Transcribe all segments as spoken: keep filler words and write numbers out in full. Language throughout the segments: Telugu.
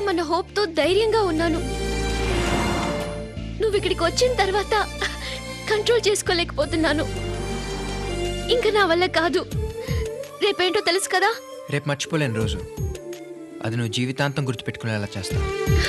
కలుస్తామన్న హోప్ తో ధైర్యంగా ఉన్నాను. నువ్వు ఇక్కడికి వచ్చిన తర్వాత కంట్రోల్ చేసుకోలేకపోతున్నాను. ఇంకా నా వల్ల కాదు. రేపేంటో తెలుసు కదా? రేపు మర్చిపోలేను రోజు. అది నువ్వు జీవితాంతం గుర్తుపెట్టుకునేలా చేస్తావు.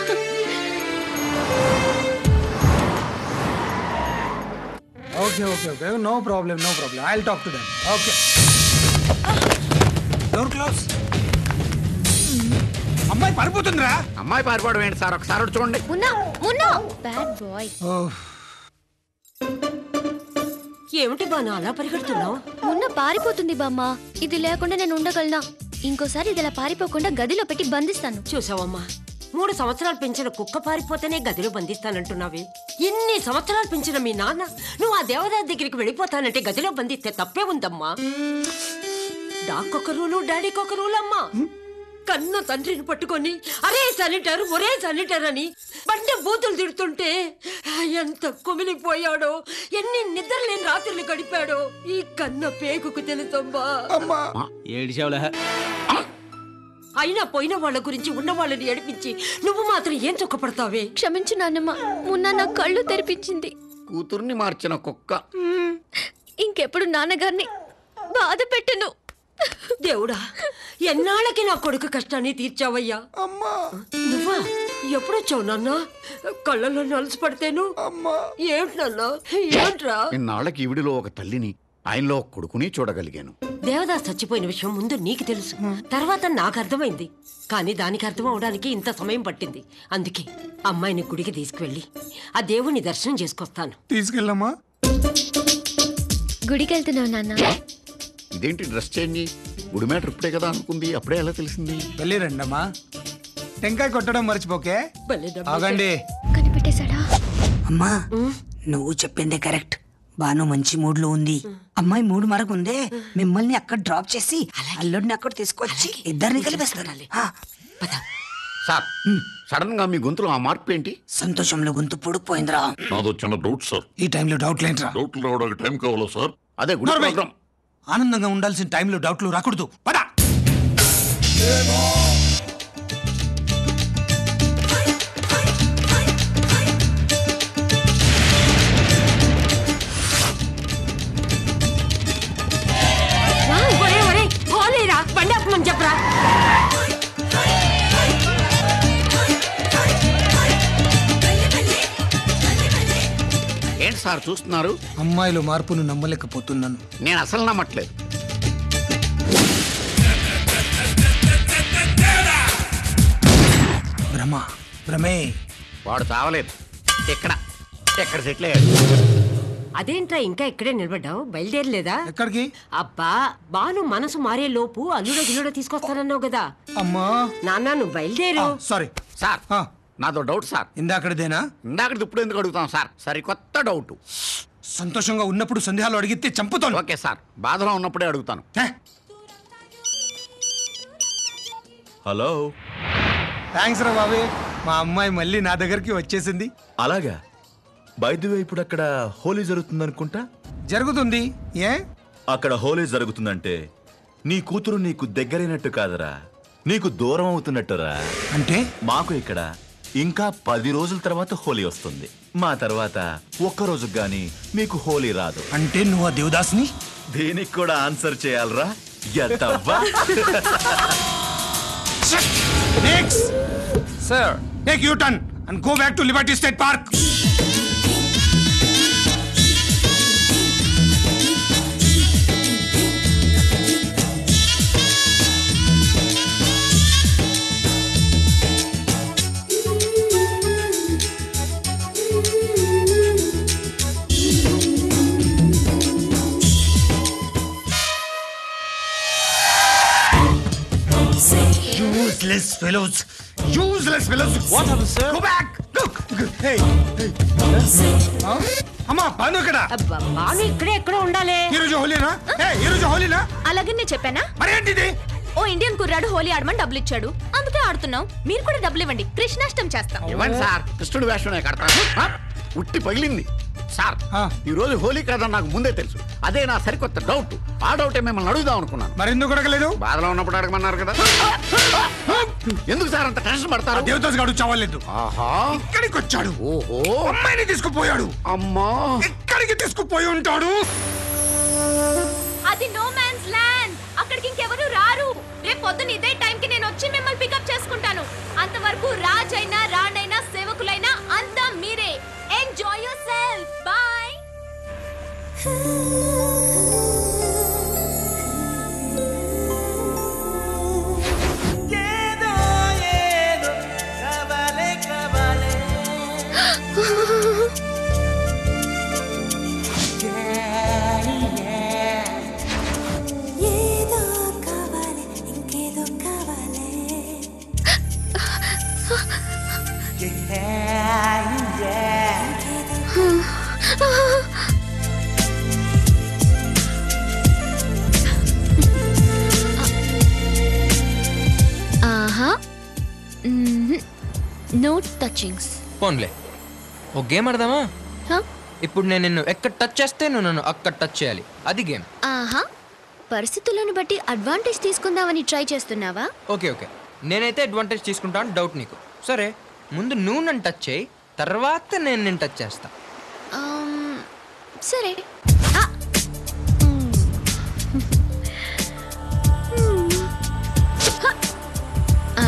Okay okay okay no problem no problem I will talk to them. Okay door close. అమ్మాయి పారిపోతుందిరా. అమ్మాయి పారిపోవడం ఏంటి సార్? ఒకసారి చూడండి. Munna Munna bad boy. ఏమిటి బాను అలా పరిగెడుతున్నావు? మున్న పారిపోతుంది బామ్మ. ఇది లేకుండా నేను ఉండగలనా? ఇంకోసారి ఇది ఇలా పారిపోకుండా గదిలో పెట్టి బంధిస్తాను. చూసావమ్మా, మూడు సంవత్సరాలు పెంచిన కుక్క పారిపోతేనే గదిలో బంధిస్తానంటున్నావే. ఎన్ని సంవత్సరాలు పెంచిన మీ నాన్న నువ్వు ఆ దేవదాస్ దగ్గరికి వెళ్ళిపోతానంటే గదిలో బంధిస్తే తప్పే ఉందమ్మా. డాక్కొక రూలు డాడీకొక రూలు అమ్మా. కన్న తండ్రిని పట్టుకొని అరే శానిటర్ ఒరే శానిటర్ అని బండి బూతులు తిడుతుంటే ఎంత కుమిలిపోయాడో, ఎన్ని నిద్రలేని రాత్రులు గడిపాడో ఈ కన్న పేగుకు తెలుసమ్మా. అయినా పోయిన వాళ్ళ గురించి ఉన్న వాళ్ళని ఏడిపించి నువ్వు మాత్రం ఏం చుక్కపడతావే? క్షమించు నాన్నమ్మ. మున్న నా కళ్ళు తెరిపించింది. కూతుర్ని మార్చిన కుక్క. ఇంకెప్పుడు నాన్నగారిని బాధ పెట్టను. దేవుడా, ఎన్నాళ్ళకి నా కొడుకు కష్టాన్ని తీర్చావయ్యా. అమ్మా నువ్వా? ఎప్పుడొచ్చావు నాన్న? కళ్ళలో నలుసు పడితేను. ఏంటి నాన్న? ఏంట్రా? ఇన్నాళ్ళకి ఈవిడిలో ఒక తల్లిని, ఆయనలో ఒక కొడుకుని చూడగలిగాను. దేవదాస్ చచ్చిపోయిన విషయం ముందు నీకు తెలుసు, తర్వాత నాకు అర్థమైంది. కానీ దానికి అర్థం అవడానికి ఇంత సమయం పట్టింది. అందుకే అమ్మాయిని గుడికి తీసుకువెళ్ళి ఆ దేవుని దర్శనం చేసుకొస్తాను. తీసుకెళ్ళమ్మా. గుడికి వెళ్తున్నావు నాన్న. ఇదేంటి డ్రెస్ చేంజ్? గుడి మ్యాటర్ ఇప్పుడే కదా అనుకుంది, అప్పుడే ఎలా తెలిసింది? వెళ్ళి రండమ్మా. టెంకాయ కొట్టడం మర్చిపోకే. ఆగండి. కనిపెట్టేశాడా? అమ్మా, నువ్వు చెప్పిందే కరెక్ట్. బాను మంచి మూడ్ లో ఉంది. అమ్మాయి మూడు మరకుందే. మిమ్మల్ని అక్కడ డ్రాప్ చేసి అల్లుడిని అక్కడ తీసుకొచ్చి ఇద్దరిని కలిపేస్తాను. సార్, సడన్ గా మీ గొంతులో ఆ మార్పు ఏంటి? సంతోషంలో గొంతు పొడిపోయిందిరా. నాదో చిన్న డౌట్ సార్. ఈ టైంలో డౌట్ లేంట్రా. డౌట్లు రావడానికి టైం కావాలా సార్? అదే గుడి ప్రోగ్రామ్. ఆనందంగా ఉండాల్సిన టైంలో డౌట్లు రాకూడదు. పద. బండి ఆపమని చెప్పరా. ఏంటి సార్ చూస్తున్నారు? అమ్మాయిలో మార్పును నమ్మలేకపోతున్నాను. నేను అసలు నమ్మట్లేదు. భ్రమ భ్రమే. వాడు చావలేదు. ఎక్కడ ఎక్కడ సెటిల్ అయ్యాడు. అదేంట్రా ఇంకా ఇక్కడే నిలబడ్డావు? బయలుదేరలేదా? ఎక్కడికి? అబ్బా, బాను మనసు మారే లోపు అల్లుడ గిల్లుడ తీసుకొస్తానన్నావు కదా. అమ్మా నాన్న నువ్వు బయలుదేరు. సారీ సార్, నాదో డౌట్ సార్. ఇందాకటిదేనా? ఇందాకటి ఇప్పుడు ఎందుకు అడుగుతాం సార్? సరి కొత్త డౌట్. సంతోషంగా ఉన్నప్పుడు సందేహాలు అడిగితే చంపుతాను. ఓకే సార్, బాధలో ఉన్నప్పుడే అడుగుతాను. హలో. థ్యాంక్స్ రా బాబీ. మా అమ్మాయి మళ్ళీ నా దగ్గరికి వచ్చేసింది. అలాగా? బై ది వే, ఇప్పుడు అక్కడ హోలీ జరుగుతుంది అనుకుంటా. జరుగుతుంది. ఏ అక్కడ హోలీ జరుగుతుందంటే నీ కూతురు నీకు దగ్గరైనట్టు కాదరా, నీకు దూరం అవుతున్నట్టురా. అంటే మాకు ఇక్కడ ఇంకా పది రోజుల తర్వాత హోలీ వస్తుంది. మా తర్వాత ఒక్క రోజు గాని మీకు హోలీ రాదు. అంటే నువ్వు ఆ దేవదాస్ని? దీనికి కూడా ఆన్సర్ చేయాలరా. Next sir, take U turn and go back to liberty state park. Useless fellows! Useless fellows! What happened, sir? Go back! Go! Hey! Hey! అమ్మా బాను ఇక్కడ. బాను ఇక్కడే ఎక్కడో ఉండాలి. ఈ రోజు హోలీనా? ఈ రోజు హోలీనా? అలాగే నేను చెప్పానా? మరేంటిది? ఓ ఇండియన్ కుర్రాడు హోలీ ఆడమని డబ్బులు ఇచ్చాడు, అందుకే ఆడుతున్నాం. మీరు కూడా డబ్బులు ఇవ్వండి, కృష్ణాష్టం చేస్తాం. ఇవ్వండి సార్, కృష్ణుడు వేషమే కడతాను. ఉట్టి పగిలింది. సార్ ఆ. ఈ రోజు హోలీ కాదని నాకు ముందే తెలుసు. అదే నా సరికొత్త డౌట్. ఆ డౌటే మిమ్మల్ని అడుగుదాం అనుకున్నాను. మరి ఎందుకు అడగలేదు? బాధలో ఉన్నప్పుడు అడగమన్నారు కదా. ఎందుకు సార్ అంత టెన్షన్ పడతారు? దేవదాస్ గారు చావలేదు. ఆహా, ఇక్కడికి వచ్చాడు. ఓహో, అమ్మాయిని తీసుకుపోయాడు. అమ్మా, ఇక్కడికి తీసుకుపోయి ఉంటాడు. అది నో మ్యాన్స్ ల్యాండ్. అక్కడికి ఇంకెవరు రారు. రేపు పొద్దున ఇదే టైంకి నేను వచ్చి మిమ్మల్ని పికప్ చేసుకుంటాను. అంతవరకు రాజైనా రాణైనా సేవకులైనా అంతా మీరే. Enjoy yourself. బాయ్. ఆహా, నో టచింగ్స్. పోన్లే, ఓ గేమ్ ఆడదామా? హ? ఇప్పుడు నేను నిన్ను ఎక్కడ టచ్ చేస్తే నువ్వు నన్ను అక్కడ టచ్ చేయాలి. అది గేమ్. ఆహా, పరిస్థితులను బట్టి అడ్వాంటేజ్ తీసుకుందామని ట్రై చేస్తున్నావా? ఓకే ఓకే, నేనైతే అడ్వాంటేజ్ తీసుకుంటాను. డౌట్ నీకు. సరే, ముందు నువ్వు నన్ను టచ్ చేయి, తర్వాత నేను నేను టచ్ చేస్తా. ఆమ్, సరే. ఆ! హ! ఆ!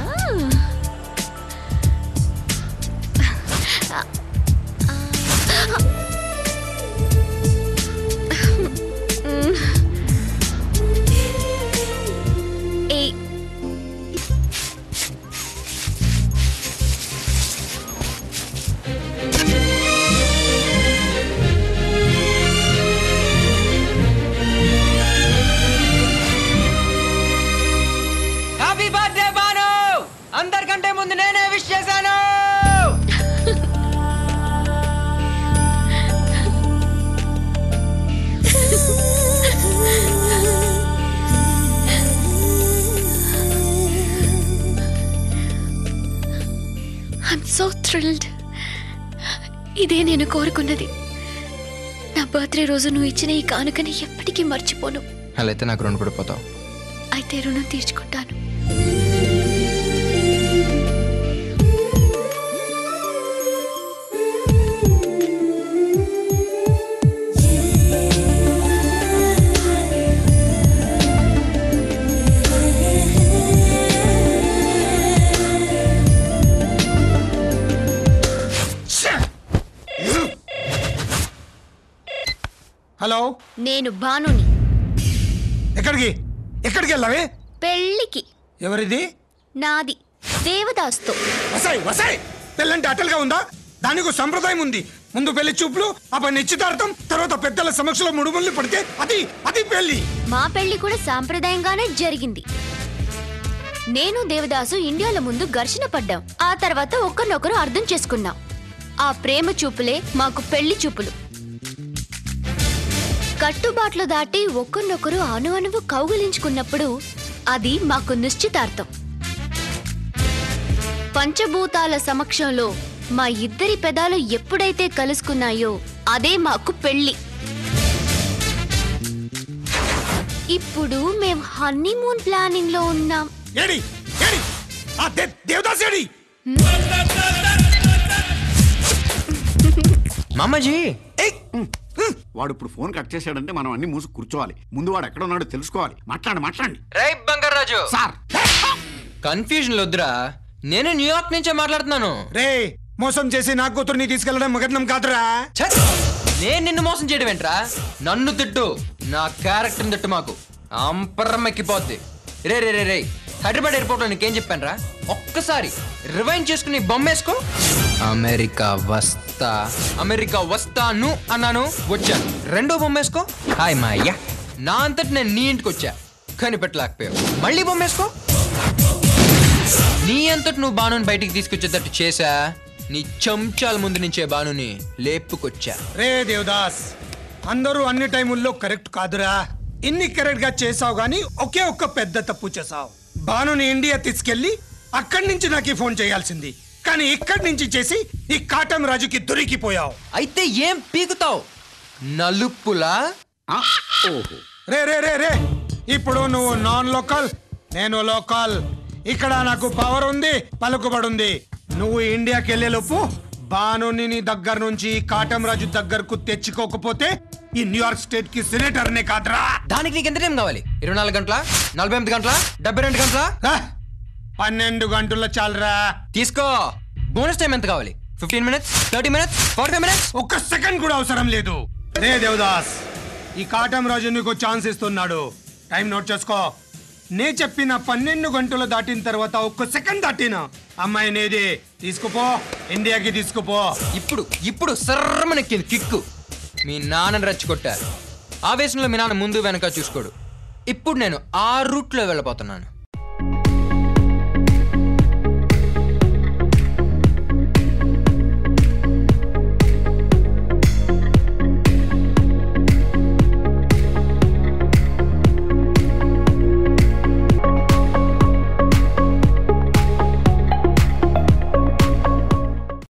ఏ హ్యాపీ బర్త్డే బాను! అందరికంటే ముందు నేనే విష్ చేశాను. I'm so thrilled. ఇదే నేను కోరుకున్నది. నా బర్త్డే రోజు నువ్వు ఇచ్చిన ఈ కానుకని ఎప్పటికీ మర్చిపోను. అలా అయితే నాకు రెండు పడిపోతావు. అయితే రుణం తీర్చుకుంటాను. హలో, నేను భానుని. ఎక్కడికి ఎక్కడికి వెళ్ళావే? పెళ్ళికి. ఎవరిది? నాది. దేవదాస్తో. వసాయి వసాయి పెళ్ళంటే అటల్గా ఉందా? దానికి సంప్రదాయం ఉంది. ముందు పెళ్లి చూపులు, ఆపై నిశ్చితార్థం, తర్వాత పెద్దల సమక్షంలో ముడుములు పడితే అది అది పెళ్లి. మా పెళ్లి కూడా సాంప్రదాయంగానే జరిగింది. నేను దేవదాసు ఇండియాలో ముందు ఘర్షణ పడ్డాం. ఆ తర్వాత ఒకరినొకరు అర్థం చేసుకున్నాం. ఆ ప్రేమ చూపులే మాకు పెళ్లి చూపులు. కట్టుబాట్లు దాటి ఒకరినొకరు అణు అణువు కౌగిలించుకున్నప్పుడు అది మాకు నిశ్చితార్థం. పంచభూతాల సమక్షంలో మా ఇద్దరి పెదాలు ఎప్పుడైతే కలుసుకున్నాయో అదే మాకు పెళ్లి. ఇప్పుడు మేం హనీమూన్ ప్లానింగ్ లో ఉన్నాం. ఏడి ఏడి ఆ దే- దేవదాస్ ఏడి? మామాజీ, ఏయ్! వాడు ఇప్పుడు ఫోన్ కట్ చేశాడంటే మనం అన్ని మూసి కూర్చోవాలి. ముందు వాడు ఎక్కడ ఉన్నాడో తెలుసుకోవాలి. మాట్లాడండి మాట్లాడండి రై బంగారాజు. సార్. కన్ఫ్యూజన్ వద్దురా, నేను న్యూయార్క్ నుంచే మాట్లాడుతున్నాను. రే, మోసం చేసి నా కూతుర్ని తీసుకెళ్లడం మగత్నం కాదురా. ఛ! నేను నిన్ను మోసం చేయడం ఏంట్రా? నన్ను తిట్టు, నా క్యారెక్టర్ తిట్టు. మాకు అంపరం ఎక్కిపోద్ది. రే రే రే రే హైదరాబాద్ ఎయిర్పోర్ట్ లో నీకేం చెప్పాను రా? ఒక్కసారి రివైండ్ చేసుకుని బొమ్మేసుకో. అమెరికా వస్తా, అమెరికా వస్తాను అన్నాను, వచ్చాను. రెండో బొమ్మేసుకో. హాయ్ మా అయ్యా, నా అంతటి నేను నీ ఇంటికి వచ్చా, కనిపెట్టలేకపోయావు. మళ్ళీ బొమ్మేసుకో. నీ అంతటి నువ్వు బానుని బయటికి తీసుకొచ్చేటట్టు చేశా. నీ చెంచాల ముందు నుంచే బానుని లేపుకొచ్చా. రే దేవదాస్, అందరూ అన్ని టైముల్లో కరెక్ట్ కాదురా. ఇన్ని కరెక్ట్ గా చేసావు గానీ ఒకే ఒక్క పెద్ద తప్పు చేసావు. బానుని ఇండియా తీసుకెళ్లి అక్కడి నుంచి నాకు ఫోన్ చేయాల్సింది. కానీ ఇక్కడి నుంచి చేసి ఈ కాటం రాజుకి దొరికిపోయావు. అయితే ఏం పీకుతావు? నలుపులా? ఓహో, రే రే రే రే ఇప్పుడు నువ్వు నాన్ లోకల్, నేను లోకల్. ఇక్కడ నాకు పవర్ ఉంది, పలుకుబడి ఉంది. నువ్వు ఇండియాకి వెళ్ళేలోపు బానుని నీ దగ్గర నుంచి కాటం రాజు దగ్గరకు తెచ్చుకోకపోతే ఈ న్యూయార్క్ స్టేట్ కి సెనేటర్ నే కాదురా. దానికి నీకు ఎంత టైం కావాలి? ఇరవై నాలుగు గంటల, నలభై ఎనిమిది గంటల, డెబ్బై రెండు గంటల? హ, పన్నెండు గంటల చాలరా. తీసుకో. బోనస్ టైం ఎంత కావాలి? Fifteen minutes, thirty minutes, forty five minutes? ఒక్క సెకండ్ కూడా అవసరం లేదు. రే దేవదాస్, ఈ కాటం రాజు నీకు ఛాన్స్ ఇస్తున్నాడు. టైం నోట్ చేసుకో. నే చెప్పిన పన్నెండు గంటలు దాటిన తర్వాత ఒక్క సెకండ్ దాటిన అమ్మాయి నేది. తీసుకుపో, ఇండియాకి తీసుకుపో. ఇప్పుడు ఇప్పుడు సర్రమనెక్కింది కిక్కు. మీ నాన్నని రెచ్చగొట్టారు. ఆవేశంలో మీ నాన్న ముందు వెనక చూసుకోడు. ఇప్పుడు నేను ఆ రూట్లో వెళ్ళిపోతున్నాను.